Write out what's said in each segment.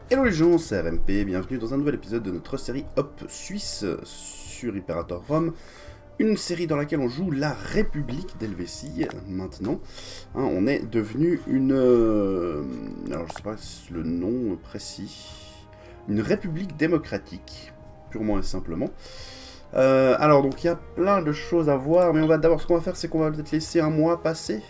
Hello les gens, c'est RMP, bienvenue dans un nouvel épisode de notre série Hop Suisse sur Imperator Rome. Une série dans laquelle on joue la République d'Helvétie, maintenant. Hein, on est devenu une... alors je sais pas le nom précis. Une République démocratique, purement et simplement. Alors donc il y a plein de choses à voir, mais on va d'abord, ce qu'on va faire, c'est qu'on va peut-être laisser un mois passer.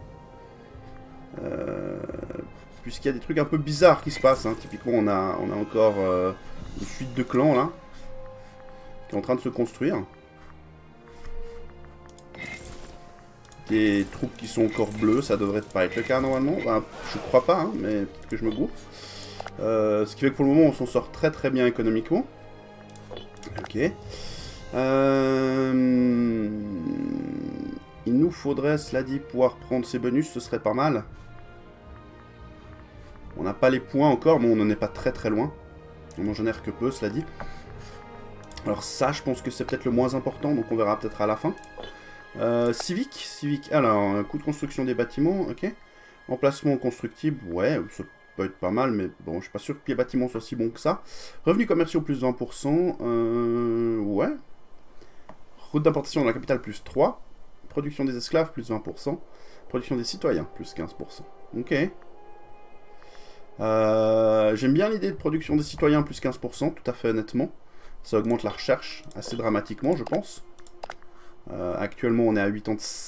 Puisqu'il y a des trucs un peu bizarres qui se passent, hein. Typiquement on a encore une suite de clans là, qui est en train de se construire. Des troupes qui sont encore bleues, ça devrait pas être le cas normalement, enfin, je crois pas, hein, mais peut-être que je me gourre. Ce qui fait que pour le moment on s'en sort très très bien économiquement. Ok. Il nous faudrait, cela dit, pouvoir prendre ces bonus, ce serait pas mal. On n'a pas les points encore, mais on n'en est pas très très loin. On en génère que peu, cela dit. Alors ça, je pense que c'est peut-être le moins important, donc on verra peut-être à la fin. Civique. Alors, coût de construction des bâtiments, ok. Emplacement constructible, ouais, ça peut être pas mal, mais bon, je suis pas sûr que les bâtiments soient si bons que ça. Revenus commerciaux plus 20%, ouais. Route d'importation dans la capitale plus 3. Production des esclaves plus 20%. Production des citoyens plus 15%. Ok. J'aime bien l'idée de production des citoyens plus 15%, tout à fait honnêtement. Ça augmente la recherche assez dramatiquement, je pense. Actuellement, on est à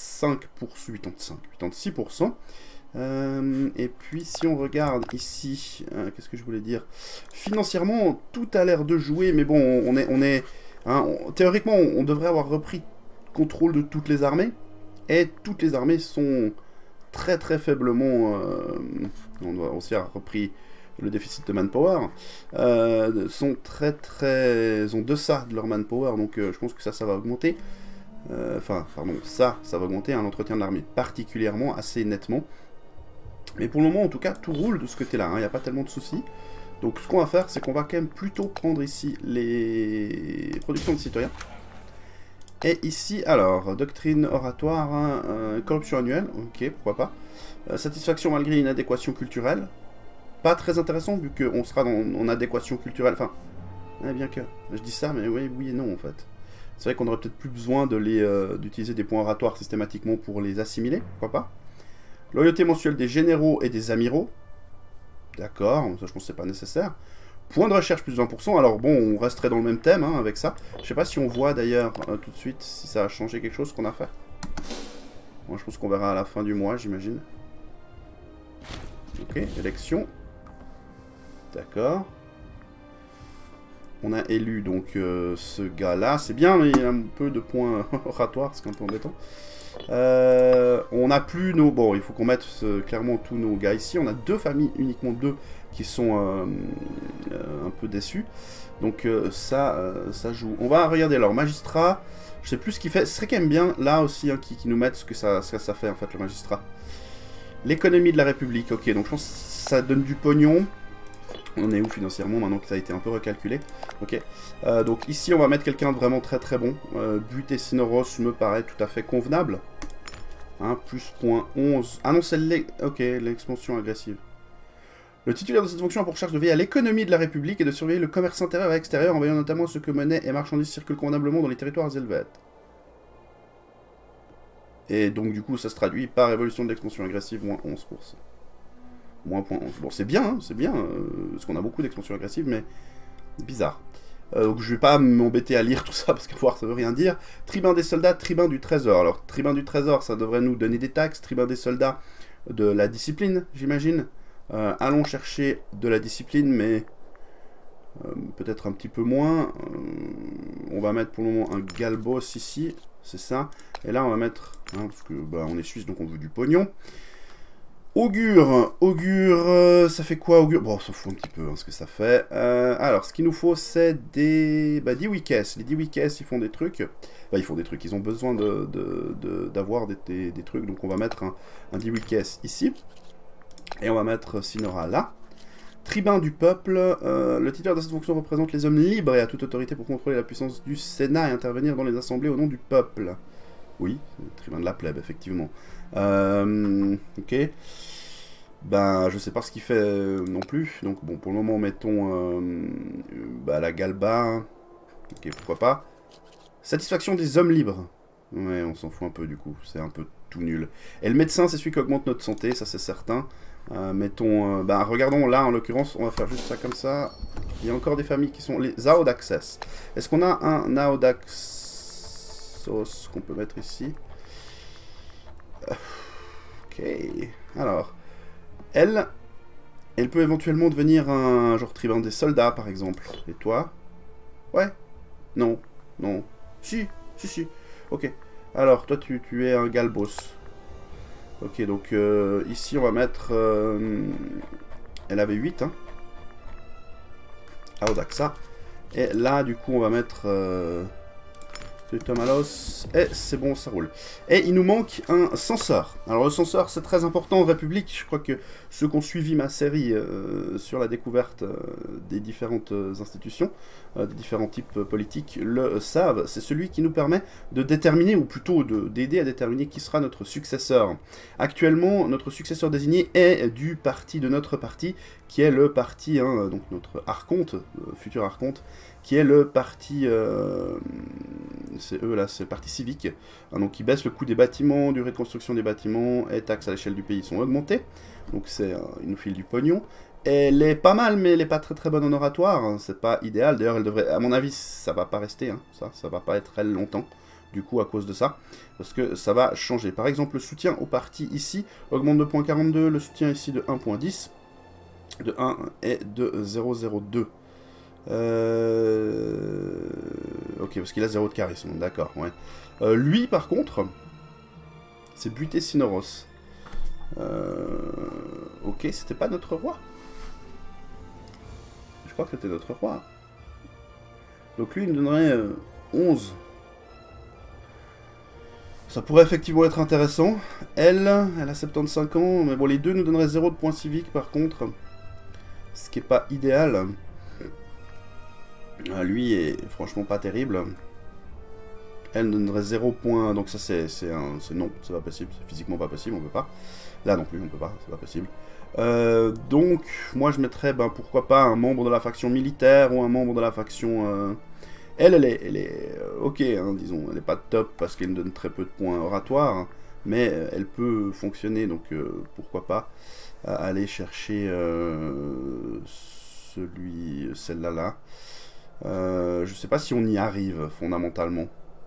86%. Et puis, si on regarde ici, qu'est-ce que je voulais dire? Financièrement, tout a l'air de jouer, mais bon, théoriquement, on devrait avoir repris contrôle de toutes les armées. Et toutes les armées sont très très faiblement... on doit aussi avoir repris le déficit de manpower. Sont très très en deçà de leur manpower, donc je pense que ça va augmenter. Enfin, pardon, ça va augmenter, hein, l'entretien de l'armée particulièrement, assez nettement. Mais pour le moment, en tout cas, tout roule de ce côté-là, hein, il n'y a pas tellement de soucis. Donc ce qu'on va faire, c'est qu'on va quand même plutôt prendre ici les productions de citoyens. Et ici, alors, doctrine oratoire, hein, corruption annuelle, ok, pourquoi pas. Satisfaction malgré inadéquation culturelle. Pas très intéressant, vu qu'on sera en adéquation culturelle, enfin, bien que, je dis ça, mais oui et non, en fait. C'est vrai qu'on aurait peut-être plus besoin d'utiliser des points oratoires systématiquement pour les assimiler, pourquoi pas. Loyauté mensuelle des généraux et des amiraux. D'accord, ça je pense que c'est pas nécessaire. Point de recherche plus 20%, alors bon, on resterait dans le même thème, hein, avec ça. Je sais pas si on voit d'ailleurs tout de suite si ça a changé quelque chose qu'on a fait. Moi je pense qu'on verra à la fin du mois, j'imagine. Ok, élection. D'accord. On a élu donc ce gars-là. C'est bien, mais il y a un peu de points oratoires, c'est un peu embêtant. On n'a plus nos... Bon, il faut qu'on mette clairement tous nos gars ici. On a deux familles, uniquement deux, qui sont un peu déçus. Donc ça joue. On va regarder leur magistrat. Je sais plus ce qu'il fait. Ce serait quand même bien, là aussi, hein, qui nous mettent ce que ça fait, en fait, le magistrat. L'économie de la République. Ok, donc je pense que ça donne du pognon. On est où financièrement maintenant que ça a été un peu recalculé? Ok. Donc ici, on va mettre quelqu'un de vraiment très très bon. But et Sinoros me paraît tout à fait convenable. Hein, plus point 11. Ah non, c'est l'expansion agressive. Le titulaire de cette fonction a pour charge de veiller à l'économie de la République et de surveiller le commerce intérieur et extérieur, en veillant notamment à ce que monnaie et marchandises circulent convenablement dans les territoires helvètes. Et donc du coup, ça se traduit par évolution de l'expansion agressive, moins 11%. Moins 0.11. Bon, c'est bien, parce qu'on a beaucoup d'expansions agressives, mais bizarre. Donc je vais pas m'embêter à lire tout ça, parce que voir ça veut rien dire. Tribun des soldats, tribun du trésor. Alors, tribun du trésor, ça devrait nous donner des taxes. Tribun des soldats, de la discipline, j'imagine. Allons chercher de la discipline, mais peut-être un petit peu moins. On va mettre pour le moment un galbos ici, c'est ça. Et là, on va mettre, hein, parce que bah, on est suisse, donc on veut du pognon. Augure, ça fait quoi, augure? Bon, on s'en fout un petit peu, hein, ce que ça fait. Alors, ce qu'il nous faut, c'est des... Bah, 10 week-ends. Les 10 week-ends, ils font des trucs. Bah, ils font des trucs, ils ont besoin d'avoir des trucs. Donc, on va mettre un 10 week-ends ici. Et on va mettre Sinora là. Tribun du peuple. Le titulaire de cette fonction représente les hommes libres et a toute autorité pour contrôler la puissance du Sénat et intervenir dans les assemblées au nom du peuple. Oui, tribun de la plèbe, effectivement. Ok. Ben, je sais pas ce qu'il fait non plus. Donc bon, pour le moment, mettons bah, la Galba. Ok, pourquoi pas. Satisfaction des hommes libres. Ouais, on s'en fout un peu du coup. C'est un peu tout nul. Et le médecin, c'est celui qui augmente notre santé, ça c'est certain. Mettons, bah, regardons là en l'occurrence, on va faire juste ça comme ça. Il y a encore des familles qui sont les Aodaxes. Est-ce qu'on a un Aodaxos qu'on peut mettre ici? Ok. Alors, elle peut éventuellement devenir un genre tribun des soldats par exemple. Et toi? Ouais? Non? Non? Si? Si, si. Ok. Alors, toi tu es un Galbos. Ok, donc ici on va mettre... elle avait 8, hein. Aodaxa. Et là, du coup, on va mettre... Tomalos. Et c'est bon, ça roule. Et il nous manque un censeur. Alors le censeur, c'est très important en République. Je crois que ceux qui ont suivi ma série sur la découverte des différentes institutions, des différents types politiques, le savent. C'est celui qui nous permet de déterminer, ou plutôt d'aider à déterminer qui sera notre successeur. Actuellement, notre successeur désigné est du parti de notre parti, qui est le parti, hein, donc notre archonte, futur archonte, qui est le parti, c'est eux là, c'est le parti civique, hein, donc qui baisse le coût des bâtiments, durée de construction des bâtiments, et taxes à l'échelle du pays sont augmentées, donc c'est, il nous file du pognon. Elle est pas mal, mais elle est pas très très bonne en oratoire, hein, c'est pas idéal, d'ailleurs elle devrait, à mon avis, ça va pas rester, hein, ça va pas être elle longtemps, du coup à cause de ça, parce que ça va changer. Par exemple, le soutien au parti ici augmente de 0.42, le soutien ici de 1.10, de 1 et de 0,02. Ok, parce qu'il a 0 de charisme, d'accord, ouais. Lui, par contre, c'est Buté Sinoros. Ok, c'était pas notre roi. Je crois que c'était notre roi. Donc lui, il me donnerait 11. Ça pourrait effectivement être intéressant. Elle a 75 ans, mais bon, les deux nous donneraient 0 de points civiques, par contre. Ce qui est pas idéal. Lui est franchement pas terrible. Elle donnerait 0 points, donc ça c'est non, c'est pas possible, c'est physiquement pas possible, on peut pas. Là non plus, on peut pas, c'est pas possible. Donc, moi je mettrais, ben, pourquoi pas, un membre de la faction militaire ou un membre de la faction... Elle est ok, hein, disons, elle est pas top parce qu'elle me donne très peu de points oratoires, hein, mais elle peut fonctionner, donc pourquoi pas aller chercher celle-là là. Je sais pas si on y arrive fondamentalement.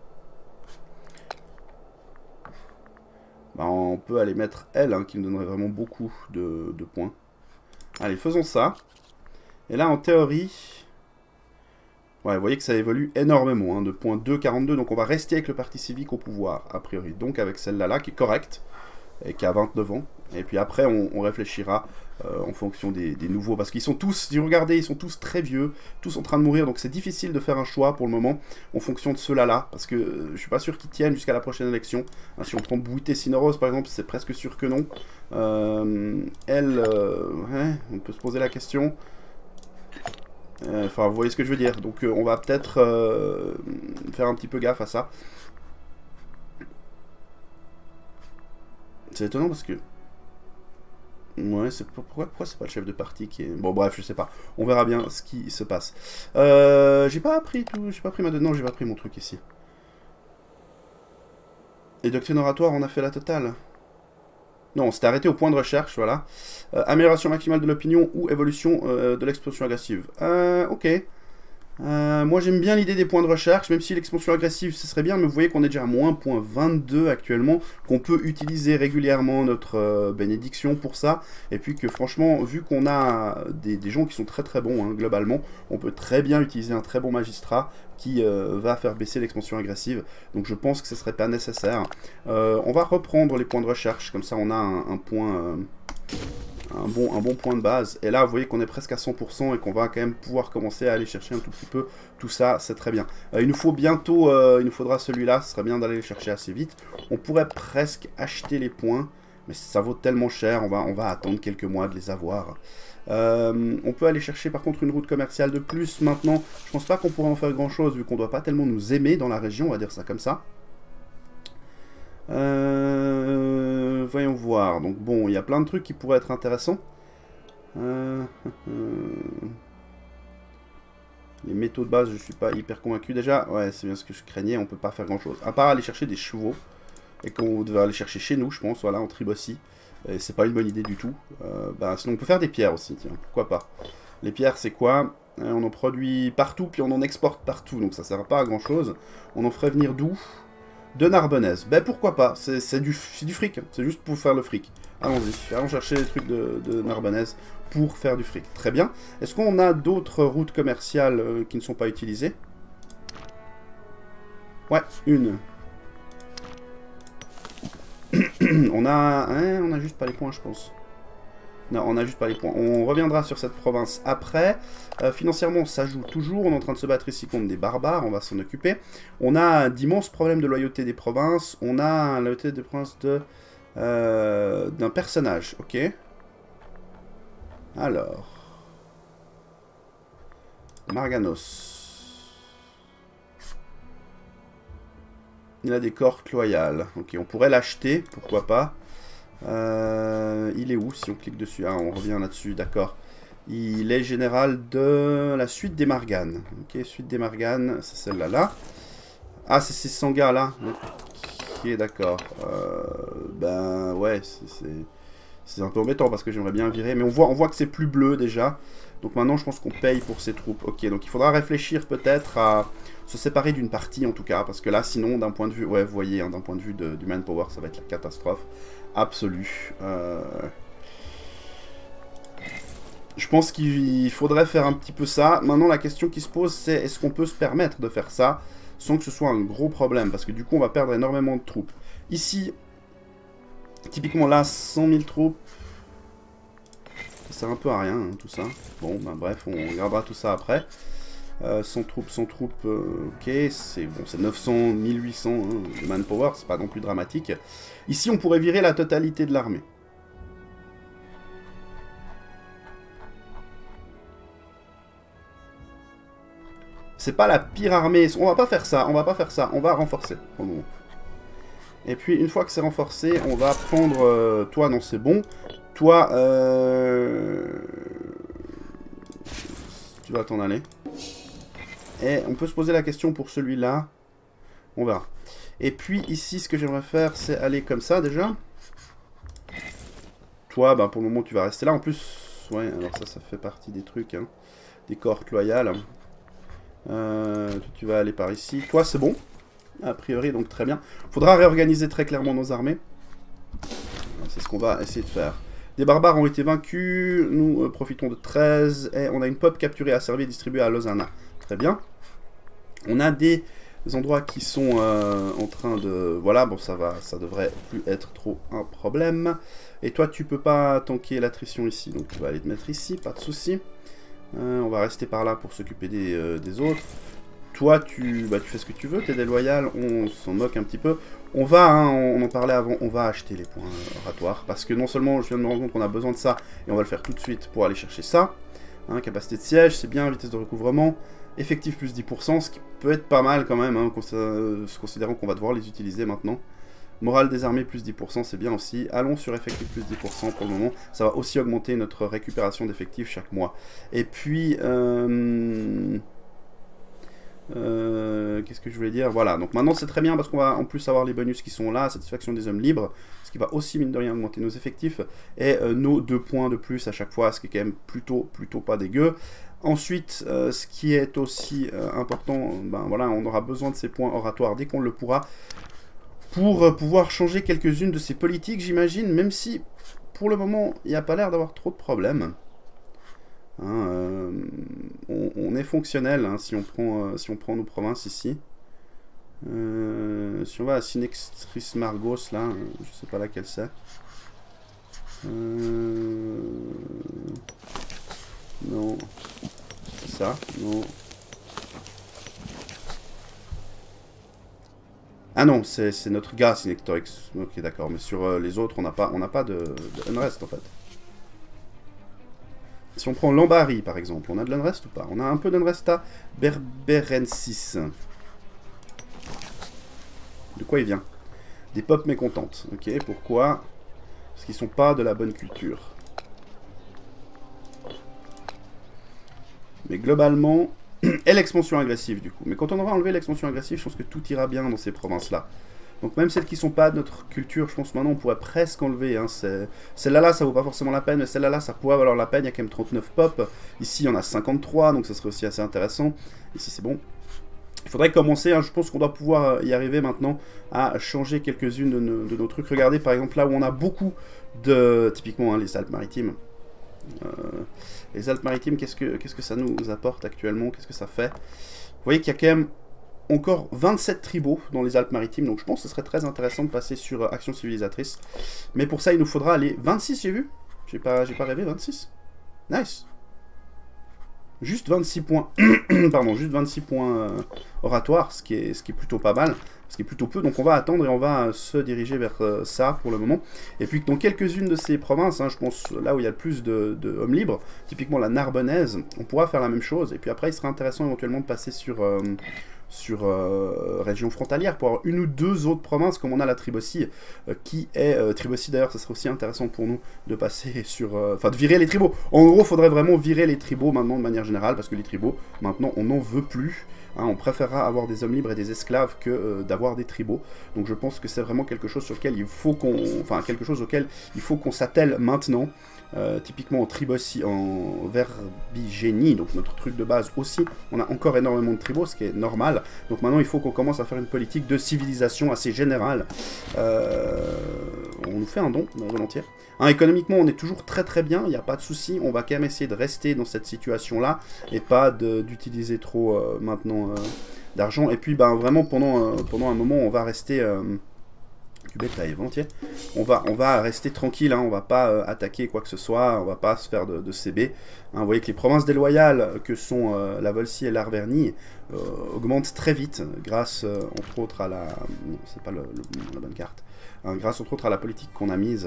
Bah, on peut aller mettre elle, hein, qui me donnerait vraiment beaucoup de points. Allez, faisons ça. Et là, en théorie... Ouais, vous voyez que ça évolue énormément, hein, de points 2,42. Donc on va rester avec le parti civique au pouvoir, a priori. Donc avec celle-là, qui est correcte, et qui a 29 ans. Et puis après, on réfléchira en fonction des nouveaux. Parce qu'ils sont tous, si vous regardez, ils sont tous très vieux, tous en train de mourir. Donc c'est difficile de faire un choix pour le moment en fonction de ceux-là. Parce que je suis pas sûr qu'ils tiennent jusqu'à la prochaine élection. Hein, si on prend Buité Sinoros, par exemple, c'est presque sûr que non. Ouais, on peut se poser la question. Enfin, vous voyez ce que je veux dire. Donc on va peut-être faire un petit peu gaffe à ça. C'est étonnant parce que... Ouais, c'est pourquoi c'est pas le chef de parti qui est... Bon, bref, je sais pas. On verra bien ce qui se passe. J'ai pas appris tout... J'ai pas pris ma... Non, j'ai pas pris mon truc ici. Et doctrine oratoire, on a fait la totale. Non, on s'était arrêté au point de recherche, voilà. Amélioration maximale de l'opinion ou évolution de l'expansion agressive. Ok. Moi j'aime bien l'idée des points de recherche, même si l'expansion agressive ce serait bien, mais vous voyez qu'on est déjà à moins 0.22 actuellement, qu'on peut utiliser régulièrement notre bénédiction pour ça, et puis que franchement, vu qu'on a des gens qui sont très très bons, hein, globalement, on peut très bien utiliser un très bon magistrat qui va faire baisser l'expansion agressive, donc je pense que ce serait pas nécessaire. On va reprendre les points de recherche, comme ça on a un point... Un bon point de base. Et là, vous voyez qu'on est presque à 100% et qu'on va quand même pouvoir commencer à aller chercher un tout petit peu tout ça. C'est très bien. Il nous faut bientôt, il nous faudra celui-là. Ce serait bien d'aller les chercher assez vite. On pourrait presque acheter les points, mais ça vaut tellement cher. On va attendre quelques mois de les avoir. On peut aller chercher par contre une route commerciale de plus maintenant. Je pense pas qu'on pourrait en faire grand-chose vu qu'on doit pas tellement nous aimer dans la région, on va dire ça comme ça. voyons voir. Donc bon, il y a plein de trucs qui pourraient être intéressants. Les métaux de base, je suis pas hyper convaincu. Déjà, ouais, c'est bien ce que je craignais, on peut pas faire grand chose. À part aller chercher des chevaux. Et qu'on devait aller chercher chez nous, je pense, voilà, en Tribossie. Et c'est pas une bonne idée du tout. Bah, sinon, on peut faire des pierres aussi, tiens, pourquoi pas. Les pierres, c'est quoi? On en produit partout, puis on en exporte partout, donc ça sert pas à grand chose. On en ferait venir d'où? De Narbonnaise. Ben pourquoi pas, c'est du fric, hein. C'est juste pour faire le fric. Allons-y, allons chercher les trucs de Narbonnaise pour faire du fric. Très bien. Est-ce qu'on a d'autres routes commerciales qui ne sont pas utilisées? Ouais, une. on a juste pas les points, je pense. Non, on a juste pas les points. On reviendra sur cette province après. Financièrement, ça joue toujours. On est en train de se battre ici contre des barbares. On va s'en occuper. On a d'immenses problèmes de loyauté des provinces. On a la loyauté des provinces d'un personnage. Ok. Alors. Marganos. Il a des cortes loyales. Ok, on pourrait l'acheter, pourquoi pas. Il est où si on clique dessus? Ah, on revient là-dessus, d'accord. Il est général de la suite des Marganes. Ok, suite des Marganes, c'est celle-là. Là. Ah, c'est ces sangas-là. Ok, d'accord. Ben, ouais, c'est un peu embêtant parce que j'aimerais bien virer. Mais on voit que c'est plus bleu déjà. Donc maintenant, je pense qu'on paye pour ces troupes. Ok, donc il faudra réfléchir peut-être à se séparer d'une partie en tout cas. Parce que là, sinon, d'un point de vue... Ouais, vous voyez, hein, d'un point de vue du manpower, ça va être la catastrophe absolue. Je pense qu'il faudrait faire un petit peu ça. Maintenant, la question qui se pose, c'est est-ce qu'on peut se permettre de faire ça sans que ce soit un gros problème? Parce que du coup, on va perdre énormément de troupes. Ici, typiquement là, 100 000 troupes. Ça sert un peu à rien, hein, tout ça. Bon, ben bref, on regardera tout ça après. 100 troupes, ok, c'est bon, c'est 900, 1800 hein, de manpower, c'est pas non plus dramatique. Ici, on pourrait virer la totalité de l'armée. C'est pas la pire armée, on va pas faire ça, on va renforcer pour le moment. Et puis, une fois que c'est renforcé, on va prendre... toi, non, c'est bon. Toi, tu vas t'en aller. Et on peut se poser la question pour celui-là. On verra. Et puis ici, ce que j'aimerais faire, c'est aller comme ça déjà. Toi, bah, pour le moment, tu vas rester là. En plus, ouais, alors ça fait partie des trucs. Hein, des cohortes loyales. Tu vas aller par ici. Toi, c'est bon. A priori, donc très bien. Faudra réorganiser très clairement nos armées. C'est ce qu'on va essayer de faire. Des barbares ont été vaincus. Nous profitons de 13. Et on a une pop capturée, asservie et distribuée à Lausanne. Très bien. On a des endroits qui sont en train de... Voilà, bon, ça devrait plus être trop un problème. Et toi, tu peux pas tanker l'attrition ici. Donc, tu vas aller te mettre ici, pas de souci. On va rester par là pour s'occuper des autres. Toi, tu fais ce que tu veux, t'es déloyal, on s'en moque un petit peu. On va, hein, on en parlait avant, on va acheter les points oratoires. Parce que non seulement, je viens de me rendre compte qu'on a besoin de ça, et on va le faire tout de suite pour aller chercher ça. Hein, capacité de siège, c'est bien, vitesse de recouvrement. Effectif plus 10%, ce qui peut être pas mal quand même, hein, considérant qu'on va devoir les utiliser maintenant. Morale des armées plus 10%, c'est bien aussi. Allons sur effectif plus 10% pour le moment. Ça va aussi augmenter notre récupération d'effectifs chaque mois. Et puis... qu'est-ce que je voulais dire? Voilà, donc maintenant c'est très bien parce qu'on va en plus avoir les bonus qui sont là, satisfaction des hommes libres, ce qui va aussi mine de rien augmenter nos effectifs, et nos 2 points de plus à chaque fois, ce qui est quand même plutôt pas dégueu. Ensuite, ce qui est aussi important, ben voilà, on aura besoin de ces points oratoires dès qu'on le pourra, pour pouvoir changer quelques-unes de ces politiques, j'imagine, même si pour le moment il n'y a pas l'air d'avoir trop de problèmes. Hein, on est fonctionnel hein, si on prend nos provinces ici. Si on va à Sinextris Margos, là, je sais pas laquelle c'est. Non. C'est ça, non. Ah non, c'est notre gars, Sinectorix. Ok, d'accord, mais sur les autres, on n'a pas de unrest en fait. Si on prend Lambari, par exemple, on a de l'unrest ou pas? On a un peu d'unrest à Berberensis. De quoi il vient? Des pop mécontentes. Ok, pourquoi? Parce qu'ils sont pas de la bonne culture. Mais globalement... et l'expansion agressive du coup. Mais quand on aura enlevé l'expansion agressive, je pense que tout ira bien dans ces provinces-là. Donc même celles qui sont pas de notre culture, je pense maintenant on pourrait presque enlever. Hein. Celle-là, ça vaut pas forcément la peine, mais celle-là, ça pourrait valoir la peine. Il y a quand même 39 pop. Ici, il y en a 53, donc ça serait aussi assez intéressant. Ici, c'est bon. Il faudrait commencer, hein, je pense qu'on doit pouvoir y arriver maintenant à changer quelques-unes de nos trucs. Regardez par exemple là où on a beaucoup de... Typiquement hein, les Alpes-Maritimes. Les Alpes-Maritimes, qu'est-ce que ça nous apporte actuellement? Qu'est-ce que ça fait? Vous voyez qu'il y a quand même encore 27 tribaux dans les Alpes-Maritimes, donc je pense que ce serait très intéressant de passer sur Action Civilisatrice. Mais pour ça, il nous faudra aller 26, j'ai vu? J'ai pas rêvé, 26. Nice. Juste 26 points, pardon, juste 26 points oratoires, ce qui est plutôt pas mal, ce qui est plutôt peu, donc on va attendre et on va se diriger vers ça pour le moment. Et puis dans quelques-unes de ces provinces, hein, je pense là où il y a le plus de hommes libres, typiquement la Narbonnaise, on pourra faire la même chose, et puis après il serait intéressant éventuellement de passer sur région frontalière pour avoir une ou deux autres provinces comme on a la Tribossie qui est Tribossie d'ailleurs ça serait aussi intéressant pour nous de passer sur enfin de virer les tribaux. En gros faudrait vraiment virer les tribaux maintenant de manière générale parce que les tribaux maintenant on n'en veut plus. Hein, on préférera avoir des hommes libres et des esclaves que d'avoir des tribaux. Donc je pense que c'est vraiment quelque chose sur lequel il faut qu'on, enfin quelque chose auquel il faut qu'on s'attelle maintenant. Typiquement en Tribossie, en Verbigénie, donc notre truc de base aussi, on a encore énormément de tribaux, ce qui est normal. Donc maintenant il faut qu'on commence à faire une politique de civilisation assez générale. On nous fait un don, volontiers. Hein, économiquement on est toujours très très bien, il n'y a pas de souci, on va quand même essayer de rester dans cette situation-là, et pas d'utiliser trop maintenant d'argent. Et puis ben, vraiment pendant un moment on va rester... du bétail volontiers. On va rester tranquille, hein, on va pas attaquer quoi que ce soit, on va pas se faire de CB. Hein, vous voyez que les provinces déloyales que sont la Volscie et l'Arvernie augmentent très vite grâce entre autres à la... Non, c'est pas la bonne carte. Hein, grâce entre autres à la politique qu'on a mise.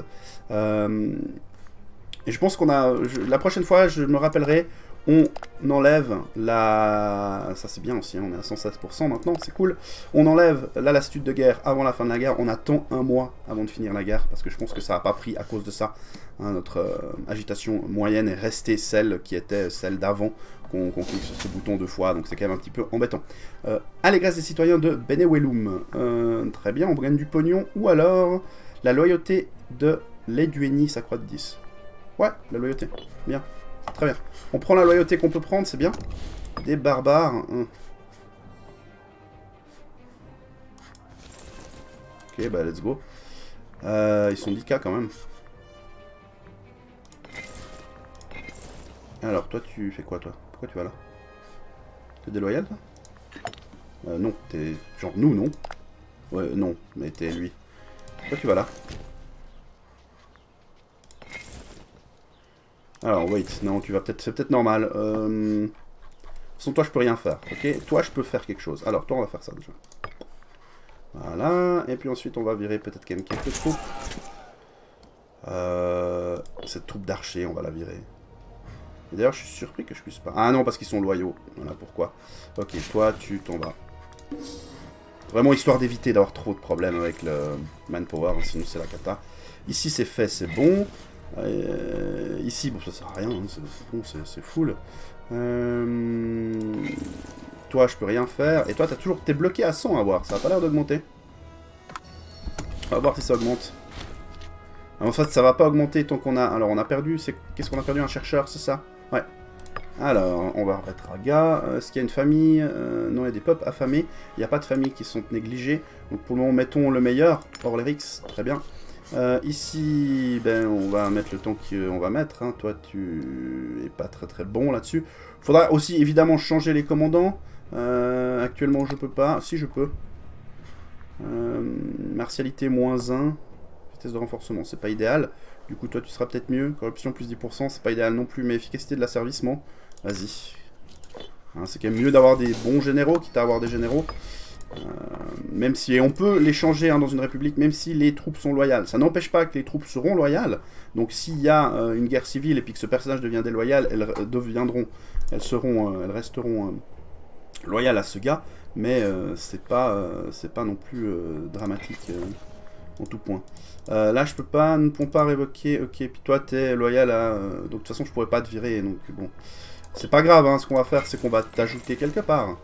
Et je pense qu'on a... la prochaine fois, je me rappellerai, on enlève la... Ça c'est bien aussi, hein, on est à 116% maintenant, c'est cool. On enlève la lassitude de guerre avant la fin de la guerre. On attend un mois avant de finir la guerre, parce que je pense que ça n'a pas pris à cause de ça. Hein, notre agitation moyenne est restée celle qui était celle d'avant, qu'on clique sur ce bouton deux fois, donc c'est quand même un petit peu embêtant. Allez, grâce des citoyens de Benewellum. Très bien, on gagne du pognon. Ou alors, la loyauté de l'Edueni s'accroît de 10. Ouais, la loyauté, bien. Très bien. On prend la loyauté qu'on peut prendre, c'est bien. Des barbares. Ok, bah let's go. Ils sont 10K quand même. Alors, toi, tu fais quoi, toi? Pourquoi tu vas là? T'es déloyal, toi? Non, t'es... Genre nous, non? Ouais, non, mais t'es lui. Pourquoi tu vas là? Alors, wait, non, tu vas peut-être... C'est peut-être normal. Sans toi, je peux rien faire, ok? Toi, je peux faire quelque chose. Alors, toi, on va faire ça, déjà. Voilà, et puis ensuite, on va virer peut-être quand même quelques troupes. Cette troupe d'archers, on va la virer. D'ailleurs, je suis surpris que je puisse pas... Ah non, parce qu'ils sont loyaux. Voilà pourquoi. Ok, toi, tu t'en vas. Vraiment, histoire d'éviter d'avoir trop de problèmes avec le manpower, hein, sinon c'est la cata. Ici, c'est fait, c'est bon. Ici, bon, ça sert à rien, hein, c'est bon, c'est full. Toi, je peux rien faire. Et toi, t'es bloqué à 100 à voir. Ça a pas l'air d'augmenter. On va voir si ça augmente. En fait, ça va pas augmenter tant qu'on a... Alors, on a perdu... Qu'est-ce qu'on a perdu? Un chercheur, c'est ça? Ouais. Alors, on va remettre Raga. Est-ce qu'il y a une famille? Non, il y a des peuples affamés. Il n'y a pas de familles qui sont négligées. Donc, pour le moment, mettons le meilleur. Orlerix, très bien. Ici, ben, on va mettre le temps qu'on va mettre. Hein. Toi, tu es pas très très bon là-dessus. Il faudra aussi, évidemment, changer les commandants. Actuellement, je peux pas. Si, je peux. Martialité, -1. Vitesse de renforcement, c'est pas idéal. Du coup, toi, tu seras peut-être mieux. Corruption, plus 10%, c'est pas idéal non plus. Mais efficacité de l'asservissement, vas-y. Hein, c'est quand même mieux d'avoir des bons généraux, quitte à avoir des généraux. Même si on peut les changer hein, dans une république, même si les troupes sont loyales. Ça n'empêche pas que les troupes seront loyales. Donc s'il y a une guerre civile et puis que ce personnage devient déloyal, elles resteront loyales à ce gars. Mais c'est pas non plus dramatique en tout point. Là, je peux pas, ne peux pas révoquer. Ok, puis toi, t'es loyal à... donc, de toute façon, je pourrais pas te virer. Donc, bon. C'est pas grave, hein. Ce qu'on va faire, c'est qu'on va t'ajouter quelque part.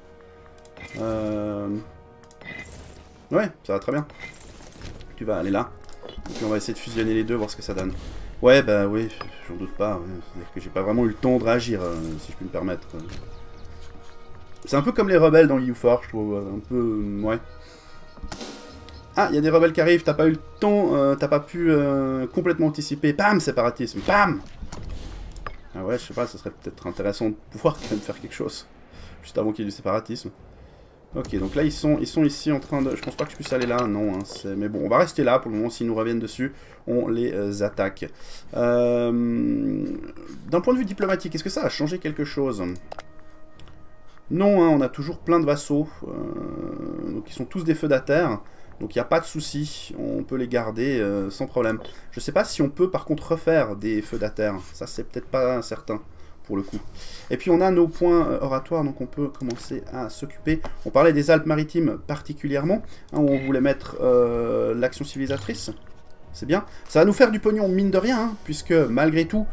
Ouais, ça va très bien. Tu vas aller là. Et puis, on va essayer de fusionner les deux, voir ce que ça donne. Ouais, bah oui, j'en doute pas. Ouais. C'est-à-dire que j'ai pas vraiment eu le temps de réagir, si je puis me permettre. C'est un peu comme les rebelles dans EU4, je trouve. Un peu... ouais. Ah, il y a des rebelles qui arrivent, t'as pas eu le temps, t'as pas pu complètement anticiper. Bam, séparatisme, bam. Ah ouais, je sais pas, ce serait peut-être intéressant de pouvoir quand même faire quelque chose. Juste avant qu'il y ait du séparatisme. Ok, donc là, ils sont ici en train de... Je pense pas que je puisse aller là, non. Hein, mais bon, on va rester là pour le moment. S'ils nous reviennent dessus, on les attaque. D'un point de vue diplomatique, est-ce que ça a changé quelque chose? Non, hein, on a toujours plein de vassaux. Donc ils sont tous des feudataires. Donc il n'y a pas de souci, on peut les garder sans problème. Je sais pas si on peut par contre refaire des feudataires. Ça c'est peut-être pas certain pour le coup. Et puis on a nos points oratoires, donc on peut commencer à s'occuper. On parlait des Alpes-Maritimes particulièrement, hein, où on voulait mettre l'action civilisatrice. C'est bien. Ça va nous faire du pognon, mine de rien, hein, puisque malgré tout,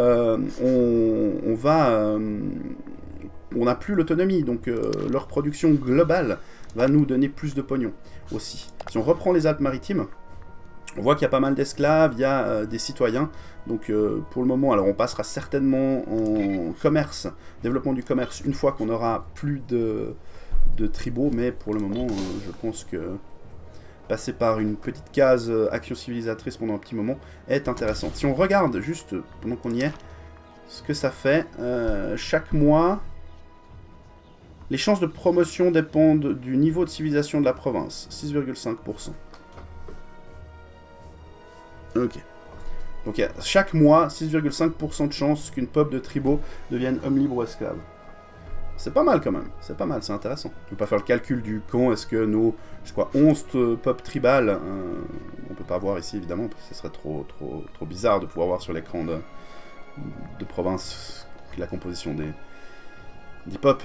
on va... on n'a plus l'autonomie, donc leur production globale va nous donner plus de pognon aussi. Si on reprend les Alpes-Maritimes, on voit qu'il y a pas mal d'esclaves, il y a des citoyens. Donc pour le moment, alors on passera certainement en commerce, développement du commerce, une fois qu'on aura plus de tribaux. Mais pour le moment, je pense que passer par une petite case action civilisatrice pendant un petit moment est intéressant. Si on regarde juste, pendant qu'on y est, ce que ça fait, chaque mois... Les chances de promotion dépendent du niveau de civilisation de la province. 6,5%. Ok. Donc chaque mois, 6,5% de chances qu'une peuple de tribaux devienne homme libre ou esclave. C'est pas mal quand même. C'est pas mal, c'est intéressant. Je ne peux pas faire le calcul du quand est-ce que nos, je crois, 11 peuples tribales, on peut pas voir ici évidemment, parce que ce serait trop bizarre de pouvoir voir sur l'écran de province la composition des pop.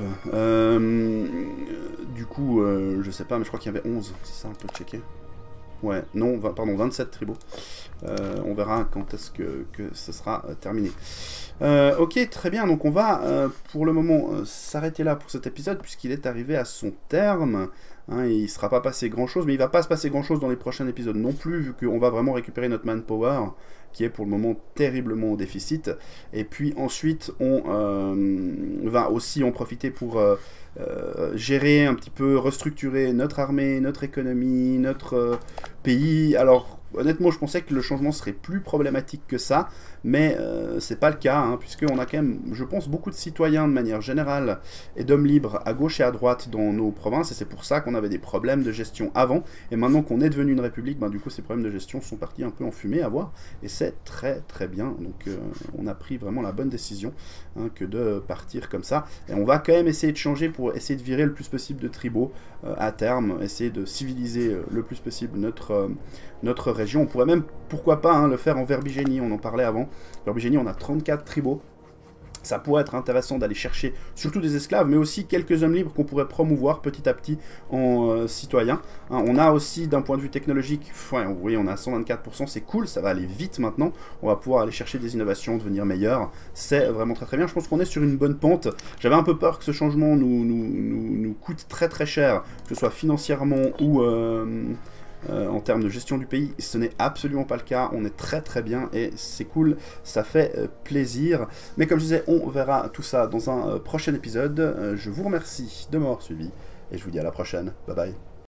Du coup, je sais pas, mais je crois qu'il y avait 11. C'est ça, on peut checker. Ouais, non, pardon, 27 tribaux. On verra quand est-ce que ce sera terminé. Ok, très bien. Donc on va, pour le moment, s'arrêter là pour cet épisode, puisqu'il est arrivé à son terme. Hein, il ne sera pas passé grand-chose, mais il ne va pas se passer grand-chose dans les prochains épisodes non plus, vu qu'on va vraiment récupérer notre manpower, qui est pour le moment terriblement au déficit. Et puis ensuite, on va aussi en profiter pour gérer un petit peu, restructurer notre armée, notre économie, notre pays. Alors, honnêtement, je pensais que le changement serait plus problématique que ça, mais c'est pas le cas, hein, puisqu'on a quand même, je pense, beaucoup de citoyens de manière générale et d'hommes libres à gauche et à droite dans nos provinces, et c'est pour ça qu'on avait des problèmes de gestion avant, et maintenant qu'on est devenu une république, ben, du coup ces problèmes de gestion sont partis un peu en fumée à voir, et c'est très très bien, donc on a pris vraiment la bonne décision, hein, que de partir comme ça, et on va quand même essayer de changer pour essayer de virer le plus possible de tribaux à terme, essayer de civiliser le plus possible notre région. On pourrait même, pourquoi pas, hein, le faire en Verbigénie, on en parlait avant. Verbigénie, on a 34 tribaux. Ça pourrait être intéressant d'aller chercher surtout des esclaves, mais aussi quelques hommes libres qu'on pourrait promouvoir petit à petit en citoyens. Hein, on a aussi, d'un point de vue technologique, ouais, vous voyez, on a 124%, c'est cool, ça va aller vite maintenant. On va pouvoir aller chercher des innovations, devenir meilleur. C'est vraiment très très bien. Je pense qu'on est sur une bonne pente. J'avais un peu peur que ce changement nous coûte très très cher, que ce soit financièrement ou... en termes de gestion du pays, ce n'est absolument pas le cas, on est très très bien et c'est cool, ça fait plaisir. Mais comme je disais, on verra tout ça dans un prochain épisode. Je vous remercie de m'avoir suivi et je vous dis à la prochaine. Bye bye.